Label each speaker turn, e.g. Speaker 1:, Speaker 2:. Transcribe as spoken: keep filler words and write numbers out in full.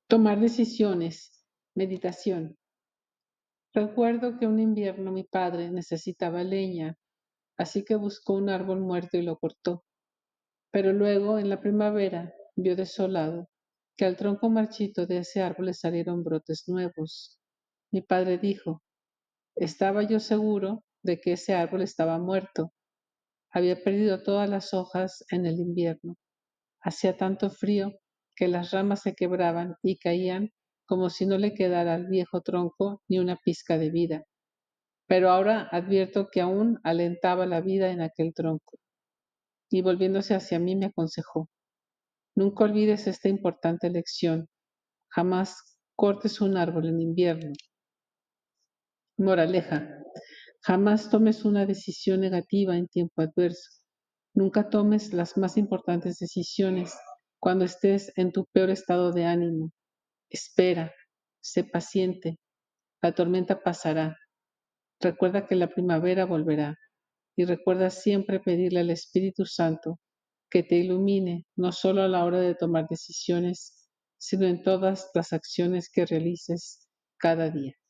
Speaker 1: Tomar decisiones. Meditación. Recuerdo que un invierno mi padre necesitaba leña, así que buscó un árbol muerto y lo cortó. Pero luego, en la primavera, vio desolado que al tronco marchito de ese árbol le salieron brotes nuevos. Mi padre dijo, estaba yo seguro de que ese árbol estaba muerto. Había perdido todas las hojas en el invierno. Hacía tanto frío que las ramas se quebraban y caían como si no le quedara al viejo tronco ni una pizca de vida. Pero ahora advierto que aún alentaba la vida en aquel tronco. Y volviéndose hacia mí me aconsejó, nunca olvides esta importante lección. Jamás cortes un árbol en invierno. Moraleja, jamás tomes una decisión negativa en tiempo adverso. Nunca tomes las más importantes decisiones cuando estés en tu peor estado de ánimo. Espera, sé paciente, la tormenta pasará. Recuerda que la primavera volverá y recuerda siempre pedirle al Espíritu Santo que te ilumine no solo a la hora de tomar decisiones, sino en todas las acciones que realices cada día.